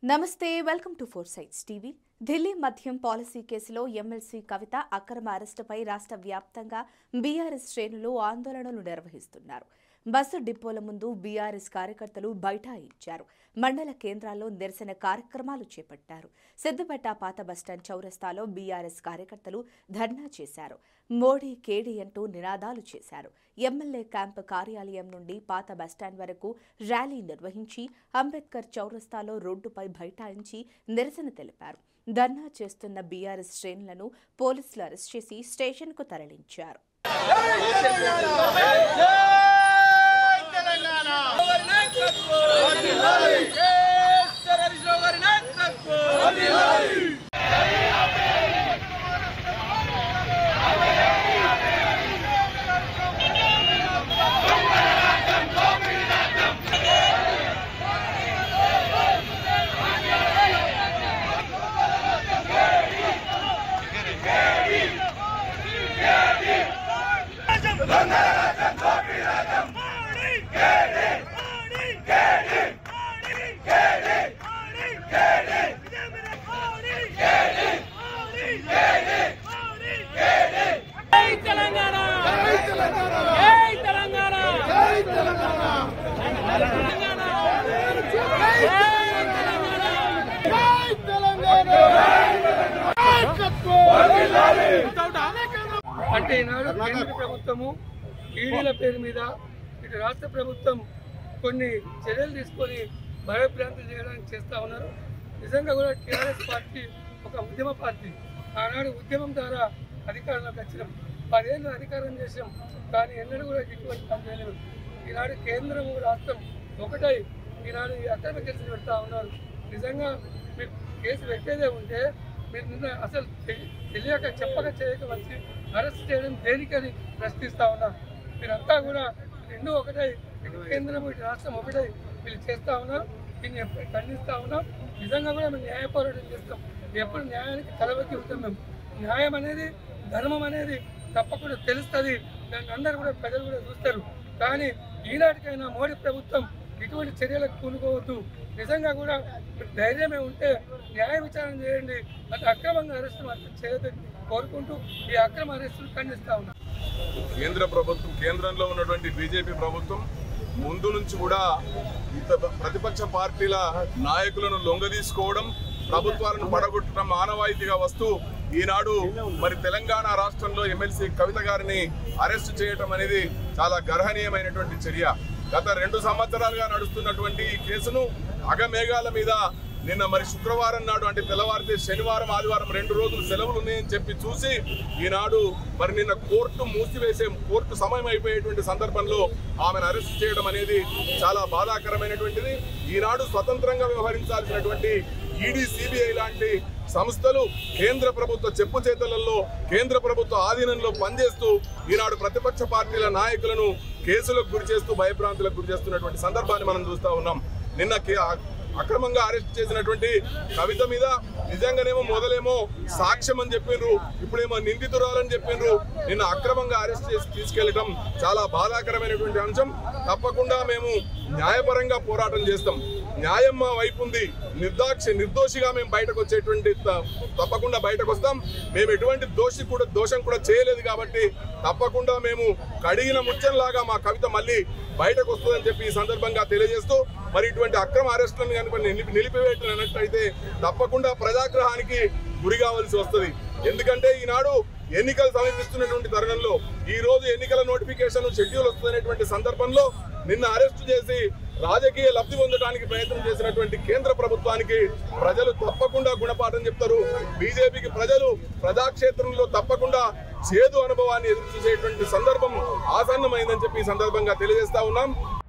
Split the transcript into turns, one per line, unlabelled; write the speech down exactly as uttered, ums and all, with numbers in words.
నమస్తే welcome to four sights TV. Delhi మద్యం policy కేసులో ఎమ్మెల్సీ కవిత అక్రమ అరెస్టుపై రాష్ట్ర వ్యాప్తంగా బీఆర్ఎస్ శ్రేణులు ఆందోళనలు నిర్వహిస్తున్నారు. బస్సు డిపోల ముందు బీఆర్ఎస్ కార్యకర్తలు బైఠాయించారు. మండల కేంద్రాల్లో నిరసన కార్యక్రమాలు చేపట్టారు. సిద్దిపేట పాత బస్టాండ్ చౌరస్తాలో బీఆర్ఎస్ కార్యకర్తలు ధర్నా చేశారు. మోడీ కేడీ అంటూ నినాదాలు చేశారు. ఎమ్మెల్యే క్యాంపు కార్యాలయం నుండి పాత బస్టాండ్ వరకు ర్యాలీ నిర్వహించి అంబేద్కర్ చౌరస్తాలో రోడ్డుపై బైఠాయించి నిరసన తెలిపారు. ధర్నా చేస్తున్న బీఆర్ఎస్ శ్రేణులను పోలీసులు అరెస్ట్ చేసి స్టేషన్కు తరలించారు.
అంటే ఈనాడు కేంద్ర ప్రభుత్వము ఈడీల పేరు మీద ఇటు రాష్ట్ర ప్రభుత్వం కొన్ని చర్యలు తీసుకొని భయభ్రాంతులు చేయడానికి చేస్తూ ఉన్నారు. నిజంగా కూడా టీఆర్ఎస్ పార్టీ ఒక ఉద్యమ పార్టీ. ఆనాడు ఉద్యమం ద్వారా అధికారంలోకి వచ్చినాం, పదేళ్ళు అధికారం చేసాం, కానీ ఎన్నడూ కూడా ఇటువంటి పని చేయలేదు. ఈనాడు కేంద్రము రాష్ట్రం ఒకటై ఈనాడు ఈ అక్రమ కేసులు పెడతా ఉన్నారు. నిజంగా మీకు కేసు పెట్టేదే ఉంటే మీరు నిన్న అసలు తెలియక చెప్పక చేయక వచ్చి అరెస్ట్ చేయడం దేనికని ప్రశ్నిస్తూ ఉన్నారు. మీరంతా కూడా రెండు ఒకటై ఇటు కేంద్రం ఇటు రాష్ట్రం ఒకటై వీళ్ళు చేస్తూ ఉన్నారు. దీన్ని ఎప్పుడు ఖండిస్తూ ఉన్నాం. నిజంగా కూడా మేము న్యాయ పోరాటం చేస్తాం. ఎప్పుడు న్యాయానికి తలవకి ఉంటాం. మేము న్యాయం అనేది ధర్మం అనేది తప్పకుండా తెలుస్తుంది. దాన్ని అందరూ కూడా ప్రజలు కూడా చూస్తారు. కానీ ఈనాటికైనా మోడీ ప్రభుత్వం ఇటువంటి చర్యలకు పూనుకోవద్దు. నిజంగా కూడా ధైర్యమే ఉంటే న్యాయ విచారణ చేయండి. అది అక్రమంగా అరెస్టు మాత్రం చేయదని కోరుకుంటూ ఈ అక్రమ అరెస్టులు ఖండిస్తా ఉన్నాం.
కేంద్ర ప్రభుత్వం కేంద్రంలో ఉన్నటువంటి బీజేపీ ప్రభుత్వం ముందు నుంచి కూడా ప్రతిపక్ష పార్టీల నాయకులను లొంగదీసుకోవడం, ప్రభుత్వాలను పడగొట్టడం ఆనవాయితీగా వస్తూ ఈనాడు మరి తెలంగాణ రాష్ట్రంలో ఎమ్మెల్సీ కవిత గారిని అరెస్టు చేయడం అనేది చాలా గర్హనీయమైనటువంటి చర్య. గత రెండు సంవత్సరాలుగా నడుస్తున్నటువంటి ఈ కేసును అగమేఘాల మీద నిన్న మరి శుక్రవారం నాడు అంటే తెల్లవారితే శనివారం ఆదివారం రెండు రోజులు సెలవులు ఉన్నాయని చెప్పి చూసి ఈనాడు మరి నిన్న కోర్టు మూసివేసే కోర్టు సమయం అయిపోయేటువంటి సందర్భంలో ఆమెను అరెస్ట్ చేయడం అనేది చాలా బాధాకరమైనటువంటిది. ఈనాడు స్వతంత్రంగా వ్యవహరించాల్సినటువంటి ఈడీ, సిబిఐ లాంటి సంస్థలు కేంద్ర ప్రభుత్వ చెప్పు చేతలలో కేంద్ర ప్రభుత్వ ఆధీనంలో పనిచేస్తూ ఈనాడు ప్రతిపక్ష పార్టీల నాయకులను కేసులకు గురి చేస్తూ భయభ్రాంతులకు గురి చేస్తున్నటువంటి సందర్భాన్ని మనం చూస్తూ ఉన్నాం. నిన్న అక్రమంగా అరెస్ట్ చేసినటువంటి కవిత మీద నిజంగానేమో మొదలేమో సాక్ష్యం అని చెప్పిండ్రు, ఇప్పుడేమో నిందితురాలని చెప్పిండ్రు. నిన్న అక్రమంగా అరెస్ట్ చేసి తీసుకెళ్లడం చాలా బాధాకరమైనటువంటి అంశం. తప్పకుండా మేము న్యాయపరంగా పోరాటం చేస్తాం. న్యాయం మా వైపు ఉంది. నిర్దాక్ష నిర్దోషిగా మేము బయటకు వచ్చేటువంటి తప్పకుండా బయటకు వస్తాం. మేము ఎటువంటి దోషి కూడా దోషం కూడా చేయలేదు కాబట్టి తప్పకుండా మేము కడిగిన ముచ్చంలాగా మా కవిత మళ్ళీ బయటకు వస్తుందని చెప్పి ఈ సందర్భంగా తెలియజేస్తూ మరి ఇటువంటి అక్రమ అరెస్టులను కనుక నిలిపి నిలిపివేయటన్నట్టయితే తప్పకుండా ప్రజాగ్రహానికి గురి కావాల్సి వస్తుంది. ఎందుకంటే ఈనాడు ఎన్నికలు సమీపిస్తున్నటువంటి తరుణంలో ఈ రోజు ఎన్నికల నోటిఫికేషన్ షెడ్యూల్ వస్తున్నటువంటి సందర్భంలో నిన్న అరెస్టు చేసి రాజకీయ లబ్ధి పొందడానికి ప్రయత్నం చేసినటువంటి కేంద్ర ప్రభుత్వానికి ప్రజలు తప్పకుండా గుణపాఠం చెప్తారు. బీజేపీకి ప్రజలు ప్రజాక్షేత్రంలో తప్పకుండా చేదు అనుభవాన్ని ఎదురు చూసేటువంటి సందర్భం ఆసన్నమైందని చెప్పి ఈ సందర్భంగా తెలియజేస్తా ఉన్నాం.